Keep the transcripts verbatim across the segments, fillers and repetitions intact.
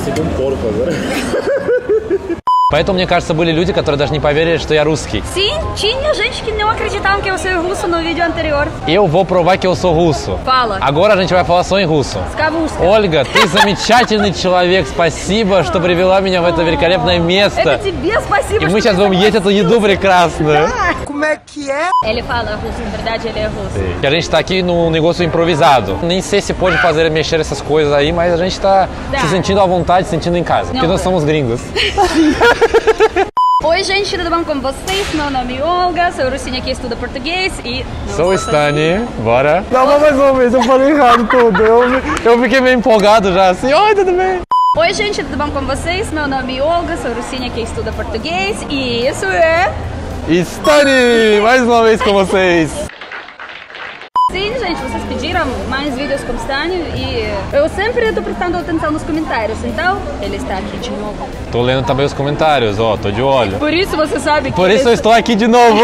Parecia um porco agora. Поэтому, мне кажется, были люди, которые даже не поверили, что я русский. Sim, tinha gente que não acreditava que eu sou russo no vídeo anterior. Eu vou provar que eu sou russo. Fala. Agora a gente vai falar só em russo. Скавушка. Ольга, ты замечательный человек. Спасибо, что привела меня в это великолепное место. Это тебе спасибо, И мы что сейчас ты будем есть эту еду прекрасную. Como é que é? Ele fala russo, na verdade ele é russo. Que a gente tá aqui num negócio improvisado. Nem sei se pode fazer mexer essas coisas aí, mas a gente tá Tá. se sentindo à vontade, se sentindo em casa. Porque Não, nós é. somos gringos. Oi, gente, tudo bom com vocês? Meu nome é Olga, sou russinha que estuda português e... não Sou o estou Stani, bora. Não, mas mais uma vez, eu falei errado tudo. Eu, eu fiquei meio empolgado já, assim, oi, tudo bem? Oi, gente, tudo bom com vocês? Meu nome é Olga, sou russinha que estuda português e isso é... Stani, mais uma vez com vocês. Sim, gente, vocês pediram mais vídeos com Stani e eu sempre estou prestando atenção nos comentários, então ele está aqui de novo. Tô lendo também os comentários, ó, tô de olho. Por isso você sabe que... Por isso eu estou aqui de novo.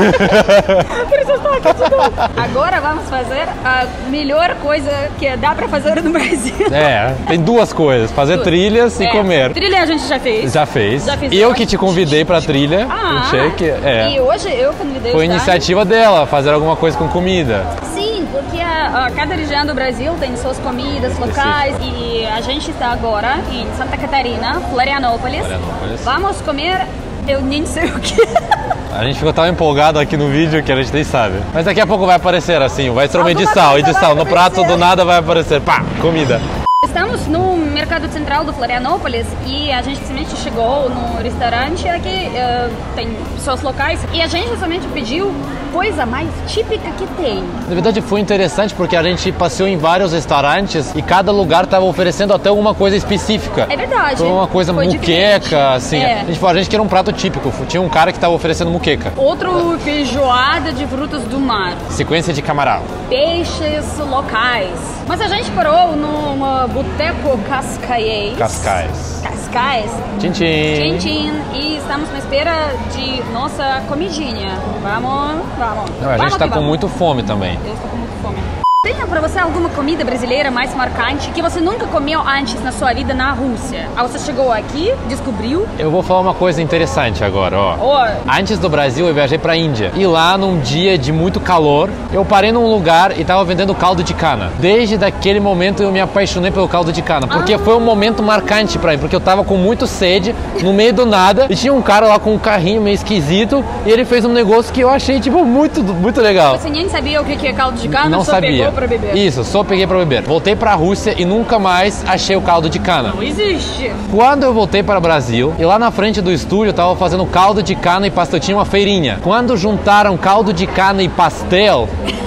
Por isso eu estou aqui de novo. Agora vamos fazer a melhor coisa que dá pra fazer no Brasil. É, tem duas coisas, fazer trilhas e É, comer. Trilha a gente já fez. Já fez. Já fiz Eu hoje. que te convidei pra trilha. Ah, Achei que, é. E hoje eu convidei Foi o Stani. iniciativa dela, fazer alguma coisa com comida. Sim, porque a, a, cada região do Brasil tem suas comidas locais e a gente está agora em Santa Catarina, Florianópolis. Florianópolis. Vamos comer, eu nem sei o que. A gente ficou tão empolgado aqui no vídeo que a gente nem sabe. Mas daqui a pouco vai aparecer assim, vai ser uma Alguma edição, coisa edição. vai No prato aparecer. do nada vai aparecer, pá, comida. Estamos no mercado central do Florianópolis e a gente simplesmente chegou no restaurante aqui, uh, tem pessoas locais e a gente somente pediu coisa mais típica que tem. Na verdade foi interessante porque a gente passeou em vários restaurantes e cada lugar estava oferecendo até alguma coisa específica. É verdade. Foi uma coisa Foi muqueca, diferente. assim. É. A gente falou, a gente queria um prato típico. Tinha um cara que estava oferecendo muqueca. Outro feijoada de frutos do mar. Sequência de camarão. Peixes locais. Mas a gente parou no Boteco Cascais. Cascais. Cascais. Tchim, tchim. Tchim, tchim. E estamos na espera de nossa comidinha. Vamos, vamos. Não, a gente vamos tá que com vamos. muito fome também. Eu estou com muita fome. Tem pra você alguma comida brasileira mais marcante que você nunca comeu antes na sua vida na Rússia? Aí você chegou aqui, descobriu. Eu vou falar uma coisa interessante agora, ó. Ó, Antes do Brasil, eu viajei pra Índia. E lá, num dia de muito calor, eu parei num lugar e tava vendendo caldo de cana. Desde daquele momento, eu me apaixonei pelo caldo de cana. Porque Ah. foi um momento marcante pra mim. Porque eu tava com muito sede, no meio do nada. E tinha um cara lá com um carrinho meio esquisito. E ele fez um negócio que eu achei, tipo, muito, muito legal. você nem sabia o que que é caldo de cana, Não só sabia. pegou pra beber. Isso, só peguei pra beber. Voltei pra Rússia e nunca mais achei o caldo de cana. Não existe. Quando eu voltei para o Brasil, e lá na frente do estúdio eu tava fazendo caldo de cana e pastel, tinha uma feirinha. Quando juntaram caldo de cana e pastel,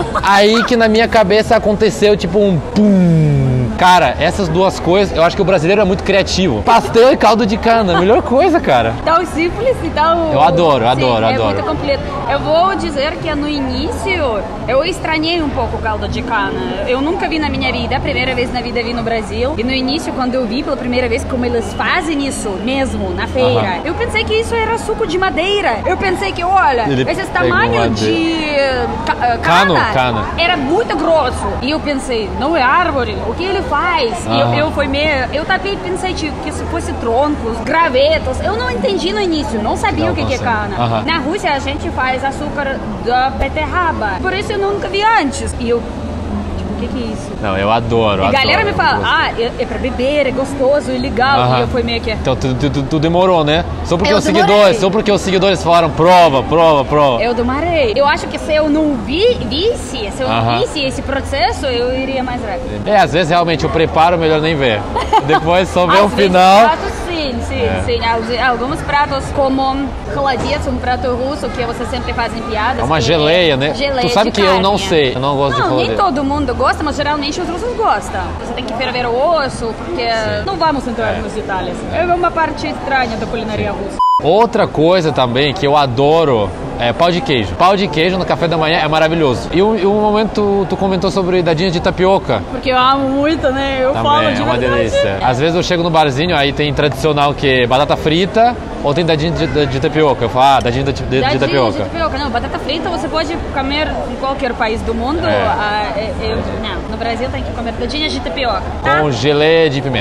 aí que na minha cabeça aconteceu tipo um pum. Cara, essas duas coisas, eu acho que o brasileiro é muito criativo. Pastel e caldo de cana, melhor coisa, cara. Tão simples e tão... Eu adoro, adoro, Sim, é adoro. muito completo. Eu vou dizer que no início eu estranhei um pouco o caldo de cana. Eu nunca vi na minha vida, a primeira vez na vida vi no Brasil. E no início, quando eu vi pela primeira vez como eles fazem isso mesmo, na feira, Aham. eu pensei que isso era suco de madeira. Eu pensei que, olha, Ele esse pegou tamanho madeira. de ca- ah, Cano, cana, cana. era muito grosso. E eu pensei, não é árvore, o que ele faz? E eu, Aham. eu fui meio... Eu também pensei tipo, que se fosse troncos, gravetos. Eu não entendi no início, não sabia Não o que, que é consegue. cana. Aham. Na Rússia a gente faz açúcar da beterraba. Por isso eu nunca vi antes. E eu, tipo, o que, que é isso? Não, eu adoro, E a adoro. galera me fala, Gosto. ah, é, é pra beber, é gostoso e legal. Aham. E eu fui meio que... Então tu, tu, tu- tu demorou, né? Só porque Eu os demorei. seguidores, só porque os seguidores falaram prova, prova, prova. Eu demorei. Eu acho que se eu não vi, visse, se eu não Aham. visse esse processo, eu iria mais rápido. É, às vezes realmente o preparo melhor nem ver. Depois só ver o Às vezes, final. pratos, sim, sim, É. sim. Alguns- Alguns pratos, como холодец, um prato russo, que você sempre faz em piadas. É uma que geleia, né? Geleia Tu sabe de que eu não carne. sei, eu não gosto de Não, nem холодец. todo mundo gosta, mas geralmente os russos gostam. Você tem que ferver o osso, porque não vamos entrar É. nos detalhes. É uma parte estranha da culinária russa. Outra coisa também que eu adoro é pau de queijo. Pau de queijo no café da manhã é maravilhoso. E um, e um momento tu comentou sobre dadinhas de tapioca. Porque eu amo muito, né? Eu falo Também de é uma verdade. delícia. Às vezes eu chego no barzinho, aí tem tradicional que é batata frita ou tem dadinho de, de, de tapioca. Eu falo, ah, dadinho de, de, de Dadinho tapioca. de tapioca. Não, batata frita você pode comer em qualquer país do mundo. É. Ah, é- eu- não, no Brasil tem que comer dadinhas de tapioca. Tá? Com geleia de pimenta.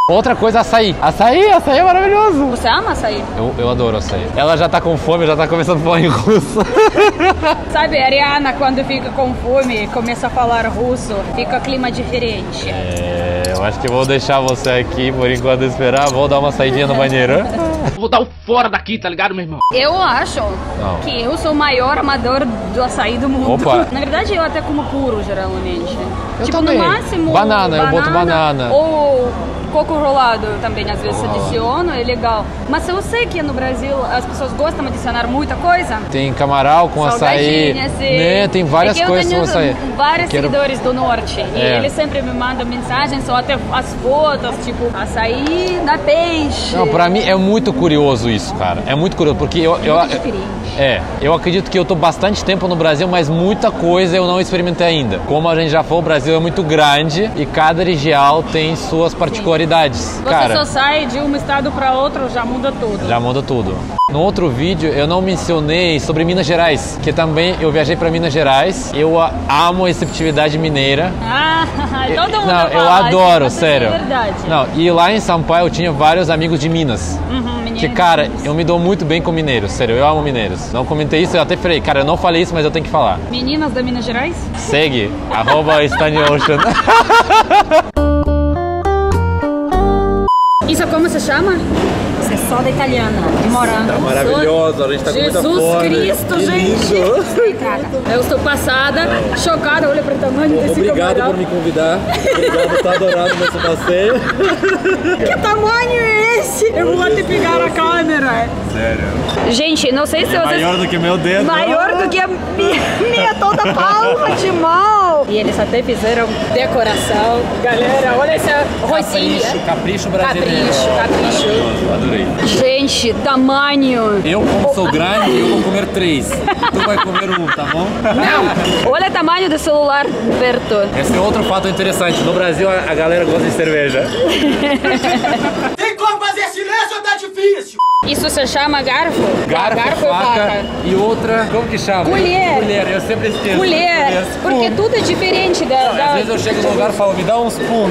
Outra coisa, açaí. Açaí, açaí é maravilhoso. Você ama açaí? Eu, eu adoro açaí. Ela já tá com fome, já tá começando a falar em russo. Sabe, a Ariana, quando fica com fome, começa a falar russo, fica clima diferente. É, eu acho que vou deixar você aqui por enquanto esperar. Vou dar uma saidinha no banheiro. Vou dar o fora daqui, tá ligado, meu irmão? Eu acho Não. que eu sou o maior amador do açaí do mundo. Opa. Na verdade, eu até como puro, geralmente. Eu tipo, também. no máximo... Banana, eu boto banana. Ou coco rolado também, às vezes, Oh. adiciono, é legal. Mas eu sei que no Brasil as pessoas gostam de adicionar muita coisa. Tem camarão com açaí. Salgadinho, assim. Né? Tem várias é que coisas eu com tenho açaí. vários Quero- seguidores do norte. E É. eles sempre me mandam mensagens, ou até as fotos, tipo, açaí na peixe. Não, pra mim é muito curioso isso, cara. É muito curioso, porque eu... eu Muito diferente. É, eu acredito que eu tô bastante tempo no Brasil, mas muita coisa eu não experimentei ainda. Como a gente já falou, o Brasil é muito grande e cada região tem suas particularidades. Você Cara, só sai de um estado para outro, já muda tudo. já muda tudo. No outro vídeo eu não mencionei sobre Minas Gerais, que também eu viajei para Minas Gerais. Eu a- amo a receptividade mineira. Ah, todo mundo Não, eu fala, adoro, mas sério. É verdade. Não, e lá em São Paulo eu tinha vários amigos de Minas. Uhum, menino. Que, cara, eu me dou muito bem com mineiros, sério, eu amo mineiros. Não comentei isso, eu até falei, cara, eu não falei isso, mas eu tenho que falar. Meninas da Minas Gerais? Segue, arroba StannyOcean. Isso é como se chama? Isso é soda italiana, de morango. Tá maravilhoso, a gente tá com muita Jesus fome. Cristo, Que gente! lindo. Eu estou passada, chocada, olha para o tamanho desse Obrigado camarão. por me convidar. Obrigado, tá adorado nesse passeio. Que tamanho é esse? Eu vou até pegar a câmera. Sério. Gente, não sei se vocês... Maior do que meu dedo. Maior do que a minha, minha toda palma de mão. E eles até fizeram decoração. Galera, olha essa rosinha. capricho Capricho, capricho. Adorei. Gente, tamanho. Eu, como sou grande, eu vou comer três. Tu vai comer um, tá bom? Não, olha o tamanho do celular perto. Esse é outro fato interessante. No Brasil, a a galera gosta de cerveja. Tem como fazer silêncio ou tá difícil? Isso se chama garfo? Garfo, garfo e faca faca. e outra, como que chama? Colher. Colher, eu sempre esqueço. Colher, Spoon. porque tudo é diferente da... Às da- vezes eu chego no lugar e falo, me dá um spoon.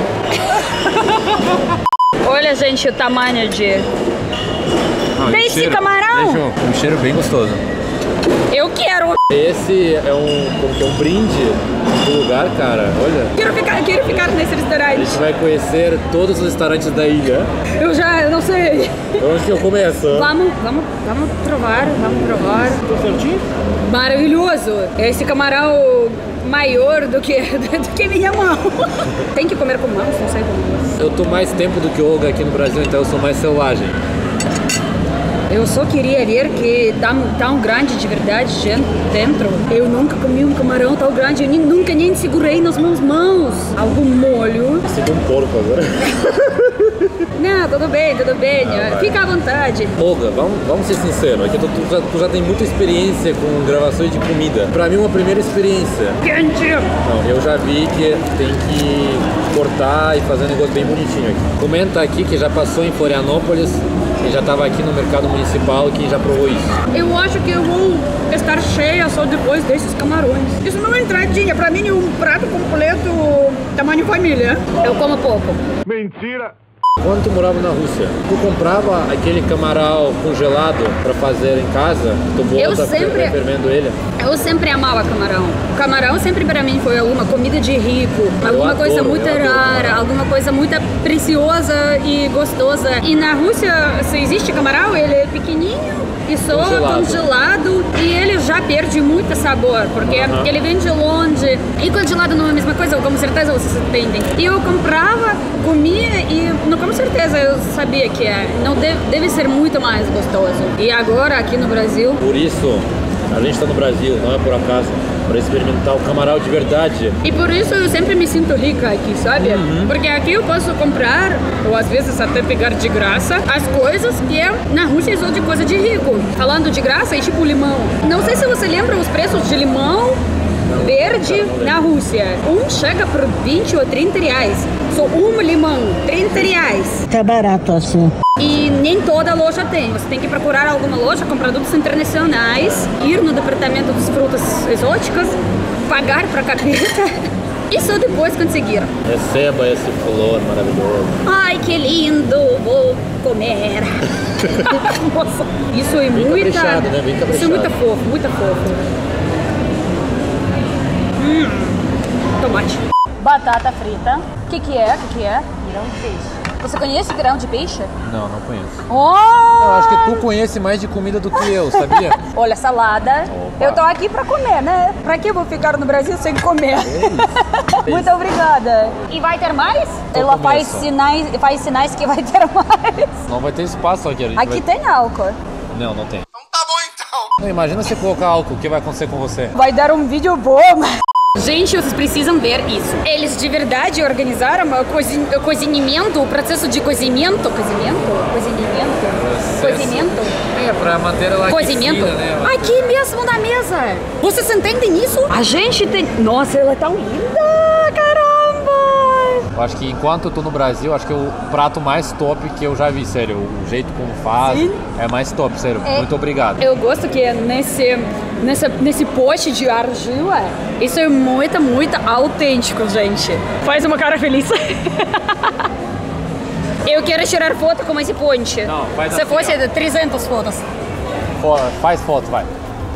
Olha, gente, o tamanho de... Não, Tem e o esse cheiro- camarão? Deixa eu- um cheiro bem gostoso. Eu quero. Esse é um, como que é um brinde do lugar, cara. Olha, Quero ficar, quero ficar nesse restaurante. você vai conhecer todos os restaurantes da ilha. Eu já, eu não sei. Onde que eu começo? Vamos, vamos, vamos provar, vamos provar. Tô certinho? Maravilhoso. Esse camarão maior do que, do que minha mão. Tem que comer com mãos, não sei como. Eu tô mais tempo do que o Olga aqui no Brasil, então eu sou mais selvagem. Eu só queria ver que tão, tão grande de verdade gente dentro. Eu nunca comi um camarão tão grande, eu nem, nunca nem segurei nas minhas mãos. Algum molho. Sinto um porco agora. Não, tudo bem, tudo bem. vai. Fica à vontade. Olga, vamos, vamos ser sinceros, aqui tu, tu, já, tu já tem muita experiência com gravações de comida. Pra mim, uma primeira experiência. Quente. Não, eu já vi que tem que cortar e fazer um negócio bem bonitinho aqui. Comenta aqui que já passou em Florianópolis, quem já estava aqui no mercado municipal, quem já provou isso. Eu acho que eu vou estar cheia só depois desses camarões. Isso não é entradinha, pra mim é um prato completo tamanho família. Eu como pouco. Quando tu morava na Rússia, tu comprava aquele camarão congelado pra fazer em casa? Tu bota Eu sempre- fervendo ele? Eu sempre amava camarão. Camarão sempre pra mim foi alguma comida de rico, alguma adoro, coisa muito eu adoro rara, camarão. alguma coisa muito preciosa e gostosa. E na Rússia, se existe camarão, ele é pequenininho e só Congelado. congelado, e ele já perde muito sabor, porque Aham. ele vem de longe. E congelado não é a mesma coisa, com certeza vocês entendem. E eu comprava, comia e não, com certeza eu sabia que é. Não deve, deve ser muito mais gostoso. E agora aqui no Brasil, Por isso, a gente tá no Brasil, não é por acaso, para experimentar o camarão de verdade. e por isso eu sempre me sinto rica aqui, sabe? Uhum. Porque aqui eu posso comprar, ou às vezes até pegar de graça, as coisas que é, na Rússia são de coisa de rico. Falando de graça, é tipo limão. Não sei se você lembra os preços de limão verde na Rússia. Um chega por vinte ou trinta reais. Só um limão, trinta reais. Tá barato assim. E nem toda loja tem. Você tem que procurar alguma loja com produtos internacionais, ir no departamento das frutas exóticas, pagar pra capeta E só depois conseguir. Receba esse flor maravilhoso. Ai, que lindo! Vou comer. Nossa, isso é Bem muita... caprichado, né? Bem Isso é caprichado. muito fofo, muito fofo. Hum, tomate. Batata frita. O que que é? O que que é? Pirão de peixe. Você conhece pirão de peixe? Não, não conheço. Oh! Eu acho que tu conhece mais de comida do que eu, sabia? Olha, salada. Opa. Eu tô aqui pra comer, né? Pra que eu vou ficar no Brasil sem comer? Muito obrigada. E vai ter mais? Tô Ela faz começo. sinais, faz sinais que vai ter mais. Não vai ter espaço aqui. A gente Aqui vai... tem álcool. Não, não tem. Então tá bom então. Não, imagina você colocar álcool, o que vai acontecer com você? Vai dar um vídeo bom. Gente, vocês precisam ver isso. Eles de verdade organizaram o cozin... cozinhamento, o processo de cozimento. Cozimento? Cozinhamento? Cozimento? É, pra manter ela Cozimento? aquecida, né? Aqui mesmo na mesa. Vocês entendem nisso? A gente tem... Nossa, ela é tão linda, caramba! Eu acho que enquanto eu tô no Brasil, acho que é o prato mais top que eu já vi, sério. O jeito como faz Sim. é mais top, sério. É. Muito obrigado. Eu gosto que nesse, nessa, nesse pote de argila, isso é muito, muito autêntico, gente. Faz uma cara feliz. Eu quero tirar foto com esse ponte. Não, faz Se assim, fosse ó. trezentas fotos. Fo- Faz foto, vai.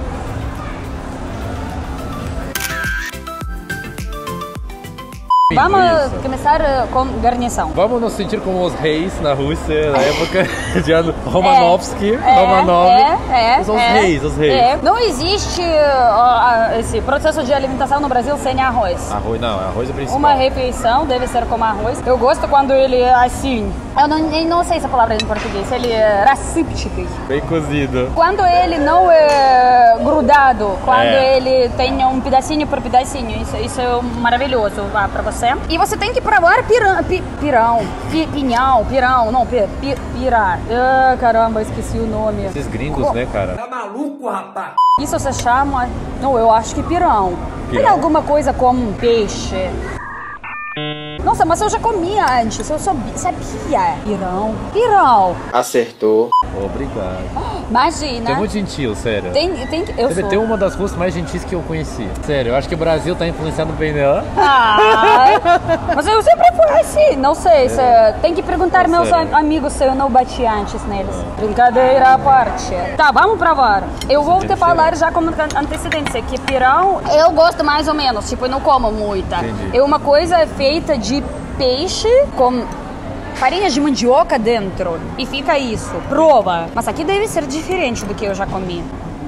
Vamos Isso. começar com guarnição. Vamos nos sentir como os reis na Rússia, na época de Ano- Romanovski. É, Romanov. é, é, Os é, reis, os reis. é. Não existe ó, esse processo de alimentação no Brasil sem arroz. Arroz não, arroz é o principal. Uma refeição deve ser com arroz. Eu gosto quando ele é assim. Eu não, nem não sei essa palavra em português. Ele é rassíptico. Bem cozido. Quando ele não é grudado, quando É. ele tem um pedacinho por pedacinho, isso, isso é maravilhoso vá, pra você. E você tem que provar pirão, pi, pirão, pi, pinhão, pirão, não, pi, pi, pirá. Ah, caramba, esqueci o nome. Esses gringos, Co- né, cara? Tá maluco, rapaz? Isso se chama, não, eu acho que pirão. Tem Pirão? alguma coisa como peixe? Nossa, mas eu já comia antes, eu sabia. sabia. Pirão. Pirão. Acertou. Obrigado. Imagina. Você é muito gentil, sério. Tem, tem, que- eu Deve sou. ter uma das russas mais gentis que eu conheci. Sério, eu acho que o Brasil tá influenciando bem nela. Ah, mas eu sempre fui assim, não sei, cê tem que perguntar É meus sério. am- amigos se eu não bati antes neles. Brincadeira à parte. Tá, vamos provar. Eu vou te Deve falar ser. já com antecedência que pirão eu gosto mais ou menos, tipo, eu não como muita. Entendi. É uma coisa feita de peixe com farinha de mandioca dentro e fica isso. Prova. Mas aqui deve ser diferente do que eu já comi.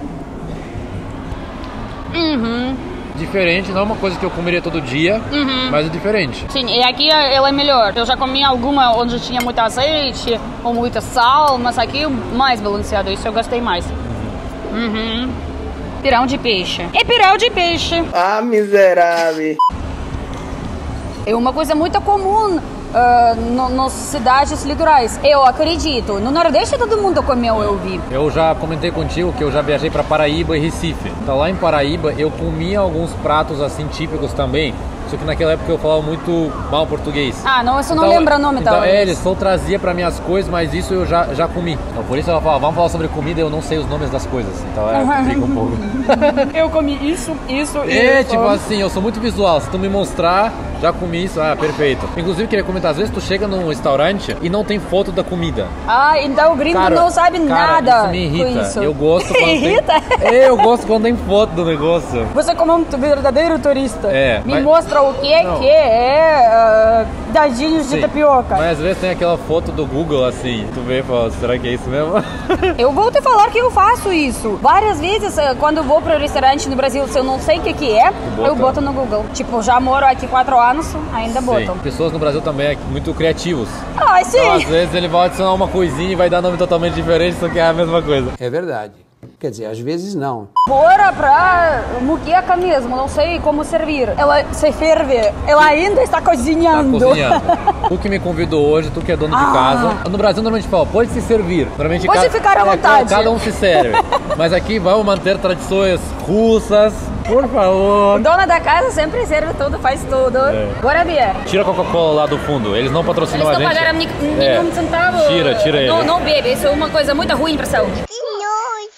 Uhum. Diferente, não é uma coisa que eu comeria todo dia, mas é diferente. Sim, e aqui ela é melhor. Eu já comi alguma onde tinha muito azeite ou muita sal, mas aqui é mais balanceado. Isso eu gostei mais. Uhum. Pirão de peixe. É pirão de peixe. Ah, miserável. É uma coisa muito comum ah, no, nas cidades litorais. Eu acredito. No Nordeste todo mundo comeu, eu vi. Eu já comentei contigo que eu já viajei pra Paraíba e Recife. Então lá em Paraíba eu comia alguns pratos assim típicos também. Só que naquela época eu falava muito mal português. Ah, não, você não Então, lembra o nome então, talvez. é, eles só trazia pra mim as coisas, mas isso eu já, já comi. Então, por isso ela fala, vamos falar sobre comida, eu não sei os nomes das coisas. Então é, complica um pouco. Eu comi isso, isso e É, isso. tipo assim, eu sou muito visual. Se tu me mostrar, já comi isso, ah, perfeito. Inclusive, queria comentar, às vezes tu chega num restaurante e não tem foto da comida. Ah, então o gringo Cara, não sabe cara, nada isso me irrita. com isso. Eu gosto quando Irrita? tem... É, eu gosto quando tem foto do negócio. Você como um verdadeiro turista. É, Me mas- mostra o que Não. que é ah, dadinhos de Sim, tapioca. Mas às vezes tem aquela foto do Google assim, tu vê e fala, será que é isso mesmo? Eu vou te falar que eu faço isso. Várias vezes, eh, quando eu vou para o restaurante no Brasil, se eu não sei o que, que é, bota. eu boto no Google. Tipo, já moro aqui quatro anos, ainda boto. Sim. Pessoas no Brasil também é muito criativos. Ah, sim. Então, às vezes ele vai adicionar uma coisinha e vai dar nome totalmente diferente, só que é a mesma coisa. É verdade. Quer dizer, às vezes não. Bora pra muqueca mesmo, não sei como servir. Ela se ferve, ela ainda está Tá cozinhando. cozinhando. Tu que me convidou hoje, tu que é dono de Ah. casa. No Brasil normalmente fala, pode se servir. Normalmente Pode cada, ficar à é, vontade. Cada um se serve. Mas aqui vamos manter tradições russas, por favor. Dona da casa sempre serve tudo, faz tudo. É. Bora ver. Tira a Coca-Cola lá do fundo, eles não Eles patrocinam não a gente. pagaram ni- É. nenhum centavo. Tira, tira ele. Não, não bebe, isso é uma coisa muito ruim pra saúde.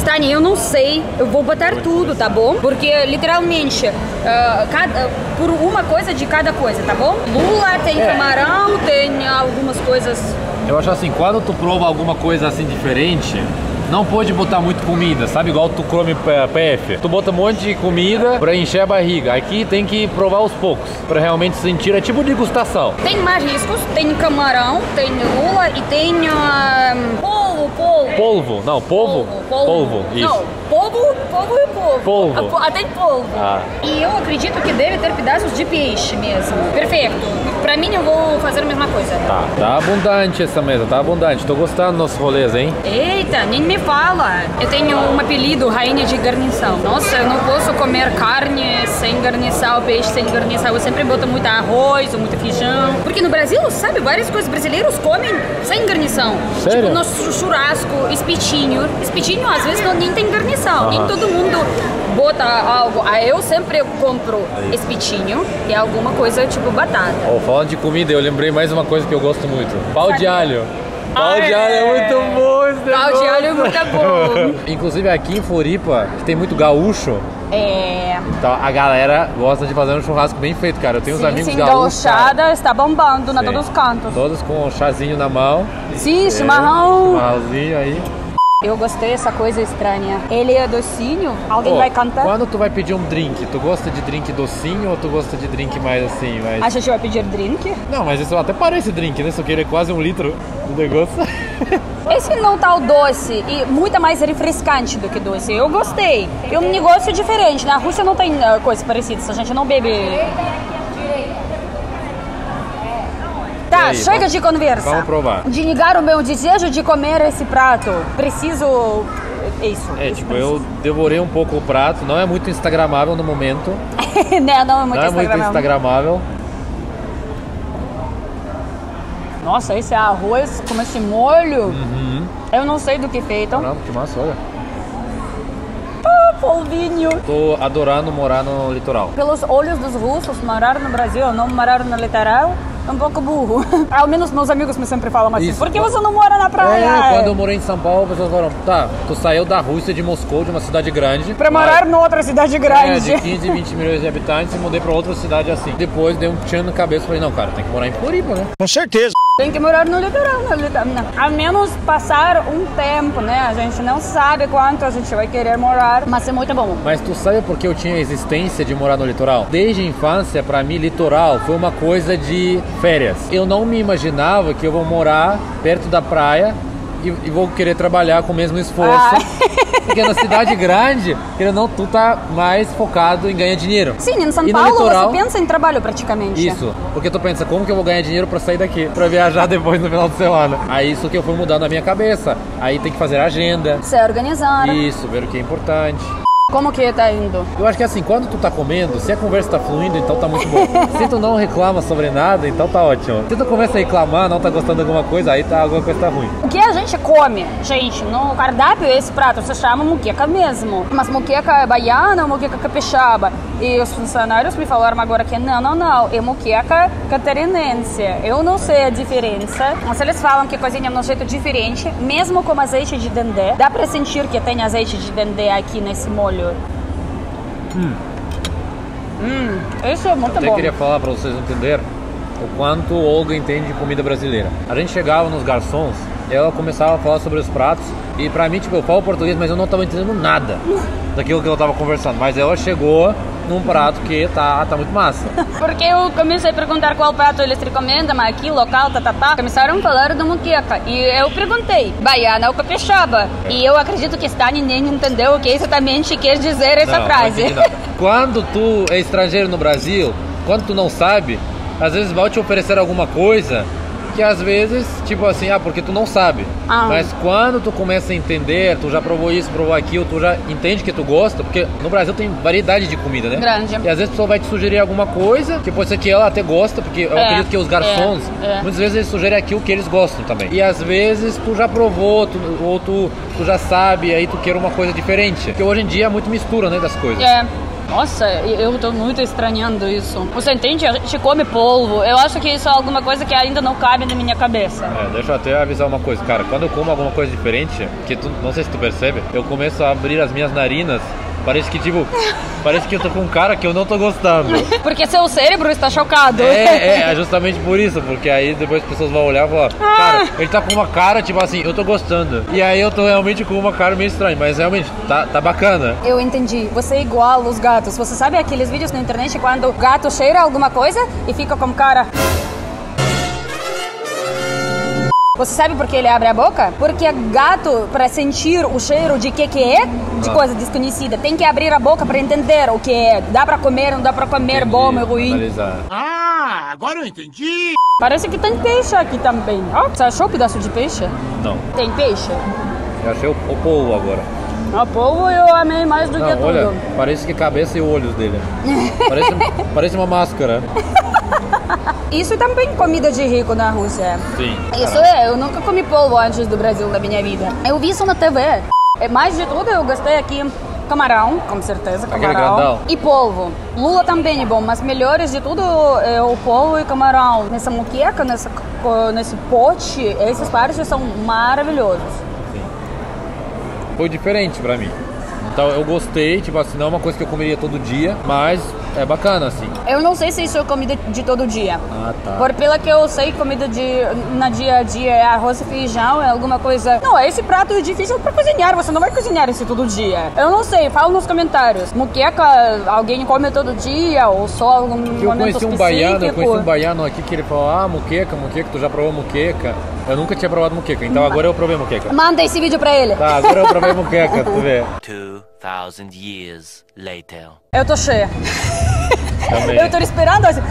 Tânia, eu não sei, eu vou botar tudo, tá bom? Porque, literalmente, uh, cada, por uma coisa de cada coisa, tá bom? Lula, tem É. camarão, tem algumas coisas... Eu acho assim, quando tu prova alguma coisa assim diferente, não pode botar muito comida, sabe? Igual tu come P F. Tu bota um monte de comida pra encher a barriga. Aqui tem que provar aos poucos, pra realmente sentir, é tipo degustação. Tem mariscos, tem camarão, tem lula e tem uh, polvo, polvo. Polvo, não, polvo? Polvo, Polvo, isso. Não, polvo, polvo e polvo. Polvo. A po- Ah, tem polvo. Ah. E eu acredito que deve ter pedaços de peixe mesmo. Perfeito. Pra mim, eu vou fazer a mesma coisa. Tá, tá abundante essa mesa, tá abundante. Tô gostando dos nossos rolês, hein? Eita, nem me fala. Eu tenho um apelido, rainha de garnição. Nossa, eu não posso comer carne sem garniçar, o peixe sem garniçar. Eu sempre boto muito arroz ou muito feijão. Porque no Brasil, sabe, várias coisas brasileiros comem sem garnição. Sério? Tipo, nosso churrasco, espetinho. Espetinho, às vezes, não, nem tem garnição. Nem Aham. todo mundo bota algo. Aí eu sempre compro espetinho e alguma coisa tipo batata. Ó, falando de comida, eu lembrei mais uma coisa que eu gosto muito. Pau de alho. Pau Ah, de alho é é. muito bom esse Pau de negócio. alho é muito bom. Inclusive aqui em Floripa, que tem muito gaúcho, É... então a galera gosta de fazer um churrasco bem feito, cara. Eu tenho uns Sim, amigos sim, gaúchos, cara. gauchada está bombando na Sim. todos os cantos. Todos com um chazinho na mão. Sim, É, chimarrão. Chimarrãozinho aí. Eu gostei dessa coisa estranha. Ele é docinho? Alguém Ô, vai cantar? Quando tu vai pedir um drink, tu gosta de drink docinho ou tu gosta de drink mais assim, mais... A gente vai pedir drink? Não, mas isso até parece drink, né? Só que ele é quase um litro do negócio. Esse não tá o doce e muito mais refrescante do que doce. Eu gostei. É um negócio diferente. Na Rússia não tem uh, coisa parecida. A gente não bebe... Tá, aí, chega vamos- de conversa. vamos provar. De negar o meu desejo de comer esse prato. Preciso... Isso. É, isso tipo, preciso. eu devorei um pouco o prato, não é muito instagramável no momento. Né, não é muito Não é muito instagramável. instagramável. Nossa, esse arroz com esse molho, Uhum. eu não sei do que feito. Caramba, que massa, olha. Ah, polvinho. Tô adorando morar no litoral. Pelos olhos dos russos, morar no Brasil, não morar no litoral, é um pouco burro. Ao menos meus amigos me sempre falam assim, Isso. por que você não mora na praia? É, quando eu morei em São Paulo, as pessoas falaram, tá, tu saiu da Rússia, de Moscou, de uma cidade grande. Pra morar em outra cidade É, grande. de quinze, vinte milhões de habitantes e mudei pra outra cidade assim. Depois dei um tchan na cabeça e falei, não, cara, tem que morar em Floripa, né? Com certeza. Tem que morar no litoral, no litoral. Não. Ao menos passar um tempo, né? A gente não sabe quanto a gente vai querer morar, mas é muito bom. Mas tu sabe por que eu tinha a existência de morar no litoral? Desde a infância, pra mim, litoral foi uma coisa de férias. Eu não me imaginava que eu vou morar perto da praia e, e vou querer trabalhar com o mesmo esforço. Ah. Porque na cidade grande, querendo ou não, tu tá mais focado em ganhar dinheiro. Sim, em São E no Paulo litoral- você pensa em trabalho praticamente. Isso, porque tu pensa, como que eu vou ganhar dinheiro pra sair daqui? Pra viajar depois no final de semana. Aí isso que eu fui mudando na minha cabeça. Aí tem que fazer agenda. Se organizar. Isso, ver o que é importante. Como que tá indo? Eu acho que assim, quando tu tá comendo, se a conversa tá fluindo, então tá muito bom. Se tu não reclama sobre nada, então tá ótimo. Se tu começa a reclamar, não tá gostando de alguma coisa, aí tá, alguma coisa tá ruim. O que a gente come? Gente, no cardápio esse prato se chama muqueca mesmo. Mas muqueca baiana ou muqueca capixaba? E os funcionários me falaram agora que não, não, não. É muqueca catarinense. Eu não sei a diferença. Mas eles falam que cozinham de um jeito diferente, mesmo com azeite de dendê. Dá pra sentir que tem azeite de dendê aqui nesse molho. Hum. Hum, isso é muito Até bom. queria falar pra vocês entenderem o quanto Olga entende de comida brasileira. A gente chegava nos garçons, ela começava a falar sobre os pratos e pra mim, tipo, eu falo português, mas eu não tava entendendo nada daquilo que ela tava conversando. Mas ela chegou num prato que tá, tá muito massa. Porque eu comecei a perguntar qual prato eles recomendam aqui, local, tá, tá, tá. Começaram a falar do muqueca. E eu perguntei, baiana ou capixaba? E eu acredito que Stani nem entendeu o que exatamente quer dizer essa Não, frase. não entendi nada. Quando tu é estrangeiro no Brasil, quando tu não sabe, às vezes vai te oferecer alguma coisa que às vezes, tipo assim, ah, porque tu não sabe. Ah. Mas quando tu começa a entender, tu já provou isso, provou aquilo, tu já entende que tu gosta, porque no Brasil tem variedade de comida, né? Grande. E às vezes a pessoa vai te sugerir alguma coisa, que pode ser que ela até gosta, porque eu É, acredito que os garçons, é, é. muitas vezes eles sugerem aquilo que eles gostam também. E às vezes tu já provou, tu, ou tu, tu já sabe, aí tu quer uma coisa diferente. Porque hoje em dia é muito mistura, né, das coisas. É. Nossa, eu tô muito estranhando isso. Você entende? A gente come polvo. Eu acho que isso é alguma coisa que ainda não cabe na minha cabeça. É, deixa eu até avisar uma coisa, cara. Quando eu como alguma coisa diferente, que tu, não sei se tu percebe, eu começo a abrir as minhas narinas. Parece que, tipo, parece que eu tô com um cara que eu não tô gostando. Porque seu cérebro está chocado. É, é, é justamente por isso, porque aí depois as pessoas vão olhar e falar, cara, ele tá com uma cara, tipo assim, eu tô gostando. E aí eu tô realmente com uma cara meio estranha, mas realmente, tá, tá bacana. Eu entendi. Você é igual os gatos. Você sabe aqueles vídeos na internet quando o gato cheira alguma coisa e fica com cara... Você sabe por que ele abre a boca? Porque gato, para sentir o cheiro de que que é, de ah. coisa desconhecida, tem que abrir a boca para entender o que é. Dá para comer, não dá para comer, entendi. Bom ou ruim. Analisar. Ah, agora eu entendi. Parece que tem peixe aqui também. Oh, você achou um pedaço de peixe? Não. Tem peixe? Eu achei o, o polvo agora. O polvo eu amei mais do não, que tudo. Olha, parece que a cabeça e olhos dele. Parece, parece uma máscara. Isso também é comida de rico na Rússia. Sim. Isso é, eu nunca comi polvo antes do Brasil na minha vida. Eu vi isso na T V. É, mais de tudo eu gostei aqui camarão, com certeza, camarão. E polvo. Lula também é bom, mas melhores de tudo é o polvo e camarão. Nessa moqueca, nessa, nesse pote, esses partes são maravilhosos. Sim. Foi diferente pra mim. Então eu gostei, tipo assim, não é uma coisa que eu comeria todo dia, mas é bacana, assim. Eu não sei se isso é comida de todo dia. Ah, tá. Por pela que eu sei, comida de na dia a dia é arroz e feijão, é alguma coisa... Não, esse prato é difícil pra cozinhar, você não vai cozinhar isso todo dia. Eu não sei, fala nos comentários. Moqueca, alguém come todo dia ou só algum momento específico? Eu conheci um baiano, eu conheci um baiano aqui que ele falou, ah, moqueca, moqueca, tu já provou moqueca? Eu nunca tinha provado moqueca, então agora eu provei moqueca. Manda esse vídeo pra ele. Tá, agora eu provei moqueca, tu vê. Two thousand years later. Eu tô cheia. Também. Eu tô esperando assim.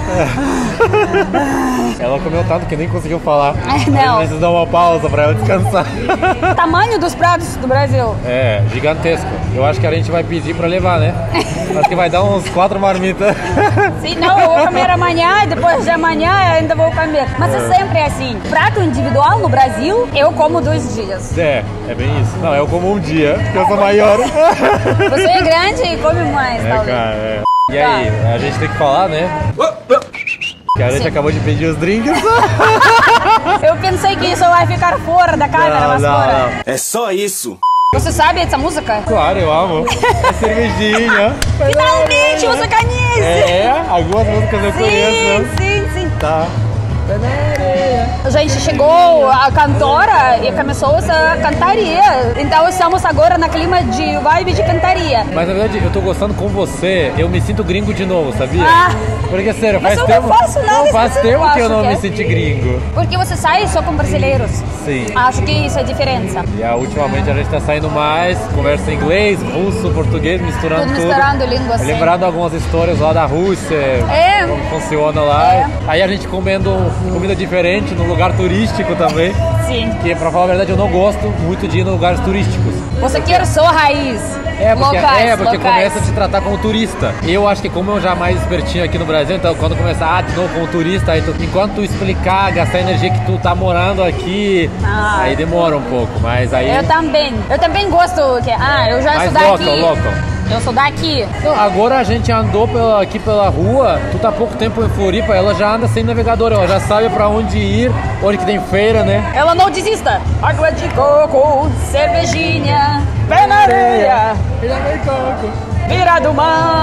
Ela comeu tanto que nem conseguiu falar. É, não. Preciso dar uma pausa pra ela descansar. Tamanho dos pratos do Brasil. É, gigantesco. Eu acho que a gente vai pedir pra levar, né? Acho que vai dar uns quatro marmitas. Sim, não, eu vou comer amanhã e depois de amanhã eu ainda vou comer. Mas é, é sempre assim. Prato individual no Brasil, eu como dois dias. É, é bem isso. Não, eu como um dia, porque eu sou maior. Você é grande e come mais, é, talvez. Cara, é. E aí, a gente tem que falar, né? Que a gente Sim. acabou de pedir os drinks. Eu pensei que isso vai ficar fora da câmera, não, mas não, fora. Não. É só isso. Você sabe essa música? Claro, eu amo. É cervejinha. Finalmente você conhece! É, algumas músicas eu sim, conheço. Sim, sim, sim. Tá. Gente, chegou a cantora e começou essa cantaria. Então estamos agora na clima de vibe de cantaria. Mas na verdade eu tô gostando com você, eu me sinto gringo de novo, sabia? Ah, porque sério, mas faz eu tempo. não faço nada não, faz tempo que eu não que me é senti assim. gringo. Porque você sai só com brasileiros. Sim. Acho que isso é a diferença. E a, ultimamente a gente tá saindo mais, conversa em inglês, russo, português, misturando tudo. tudo. Misturando línguas. Lembrando algumas histórias lá da Rússia, é. como funciona lá. É. Aí a gente comendo comida diferente, num lugar turístico também. Sim. Que pra falar a verdade eu não gosto muito de ir em lugares turísticos. Você quer só raiz. É, porque, locais, é, porque locais. começa a te tratar como turista. Eu acho que como eu já mais espertinho aqui no Brasil, então quando começar ah, de novo como turista, aí tu, enquanto tu explicar, gastar energia que tu tá morando aqui, ah. aí demora um pouco, mas aí... Eu também. Eu também gosto que... Ah, eu já mais sou daqui. local, local. Eu sou daqui. Então, agora a gente andou pela, aqui pela rua, tu tá há pouco tempo em Floripa, ela já anda sem navegador, ela já sabe pra onde ir, onde que tem feira, né? Ela não desista. Água de coco, cervejinha, pé na areia, vira do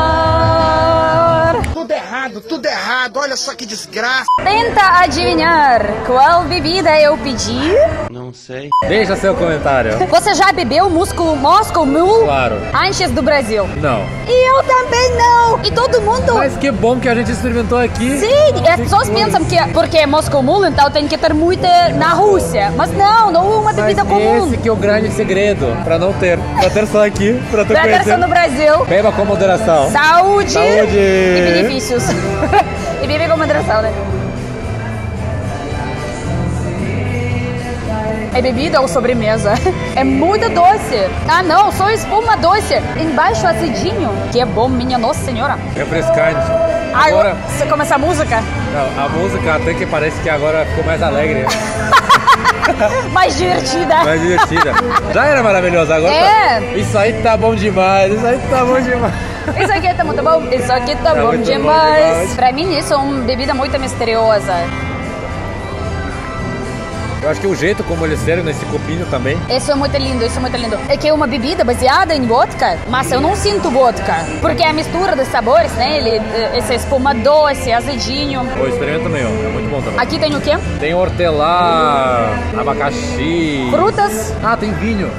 mar. Tudo errado, tudo errado, olha só que desgraça. Tenta adivinhar qual bebida eu pedi? Não sei. Deixa seu comentário. Você já bebeu Moscow, Moscow Mule? Claro. Antes do Brasil? Não. E eu também não. E todo mundo... Mas que bom que a gente experimentou aqui. Sim, as pessoas pensam que porque é Moscow Mule, então tem que ter muita na Rússia. Mas não, não é uma bebida Mas comum. esse que é o grande segredo, pra não ter. Pra ter só aqui, pra tu Pra ter conhecer. só no Brasil. Beba com moderação. Saúde, Saúde. E benefícios. E bebe com moderação, né? É bebida ou sobremesa? É muito doce. Ah não, só espuma doce. Embaixo acidinho, que é bom, minha Nossa Senhora. Refrescante. Agora, você começa a música? Não, a música até que parece que agora ficou mais alegre. mais divertida. Mais divertida. Já era maravilhosa, agora É. tá... Isso aí tá bom demais, isso aí tá bom demais. Isso aqui tá muito bom, isso aqui tá, Tá bom, muito bom demais. demais. Pra mim isso é uma bebida muito misteriosa. Eu acho que o jeito como eles servem nesse copinho também. Isso é muito lindo, isso é muito lindo. É que é uma bebida baseada em vodka, mas eu não sinto vodka. Porque a mistura dos sabores, né? Ele, esse espuma doce, azedinho. Pô, experimenta também, ó. É muito bom também. Aqui tem o quê? Tem hortelã, abacaxi. Frutas. Ah, tem vinho.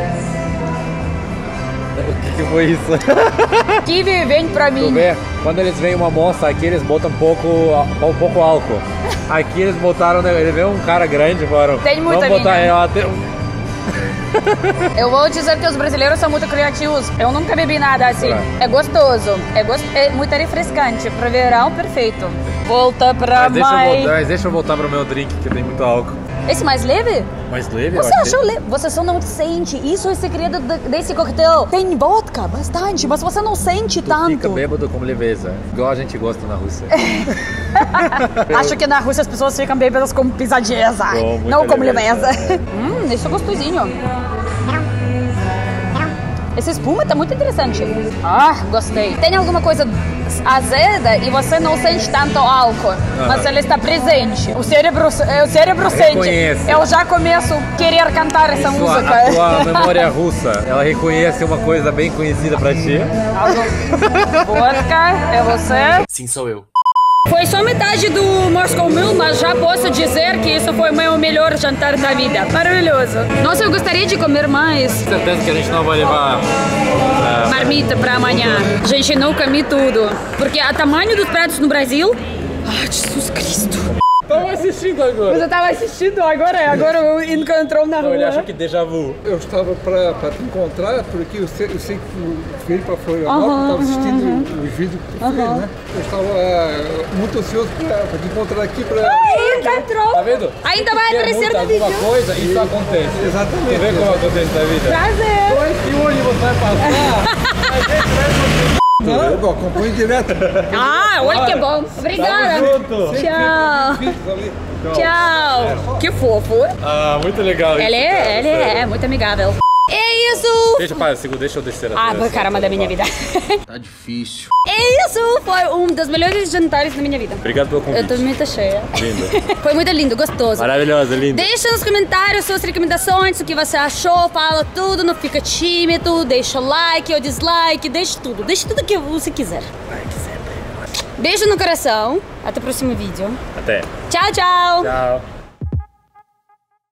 O que, que foi isso? Kiwi vem pra Tu mim. vê? Quando eles veem uma moça aqui, eles botam um pouco, um pouco álcool. Aqui eles botaram, né, ele veio um cara grande e falaram... Tem muita vamos botar vinho. é, ó, tem- Eu vou dizer que os brasileiros são muito criativos. Eu nunca bebi nada assim. Será? É gostoso. É, gos- é muito refrescante. Pra verão, perfeito. Volta pra Mas deixa, eu mais. voltar, mas deixa eu voltar pro meu drink, que tem muito álcool. Esse mais leve? Mais leve, Você eu achei. achou leve? Você só não sente. Isso é o segredo de- desse coquetel. Tem vodka, bastante, mas você não sente Tu tanto. fica bêbado com leveza, igual a gente gosta na Rússia. Acho que na Rússia as pessoas ficam bêbadas com pisadeza, Com muita não como leveza, leveza. hum, isso é gostosinho. Essa espuma tá muito interessante. Ah, gostei. Tem alguma coisa azeda e você não sente tanto álcool, mas ela está presente. O cérebro, o cérebro sente. Reconhece. Eu já começo a querer cantar essa Sua, música. a tua memória russa, ela reconhece uma coisa bem conhecida pra ti. Vodka, é você? Sim, sou eu. Foi só metade do Moscow Mule, mas já posso dizer que isso foi o meu melhor jantar da vida. Maravilhoso. Nossa, eu gostaria de comer mais Certeza que a gente não vai levar. é, marmita pra amanhã. Gente, não comi tudo. Porque o tamanho dos pratos no Brasil... Ah, Jesus Cristo. Tava assistindo agora. Você tava assistindo agora, agora eu encontrou na rua. Ele acha que déjà vu. Eu estava para te encontrar, porque eu sei, eu sei que tu veio para Florianópolis, Aham, estava assistindo os vídeos que tu fez, né? Eu estava eh, muito ansioso para te encontrar aqui para... Aí, encontrou. Tá vendo? Ainda vai Quer aparecer muito no alguma vídeo. coisa, isso acontece. Tu Exatamente. vê como acontece na vida? Prazer. E onde você vai passar? Não, eu acompanho direto. Ah, olha que bom. Obrigada. junto. Tchau. Vídeos ali. Tchau. Que fofo. Ah, muito legal isso. Ele cara, é, ele sério. é muito amigável. É isso. Deixa, para, segura, deixa eu descer a Ah, terraça. caramba da minha vida. Tá difícil. É isso, foi um dos melhores jantares da minha vida. Obrigado pelo Eu tô convite. muito cheia. Lindo. Foi muito lindo, gostoso. Maravilhosa, linda. Deixa nos comentários suas recomendações, o que você achou, fala tudo, não fica tímido, deixa o like ou dislike, deixa tudo, deixa tudo que você quiser. Beijo no coração, até o próximo vídeo. Até. Tchau, tchau! Tchau.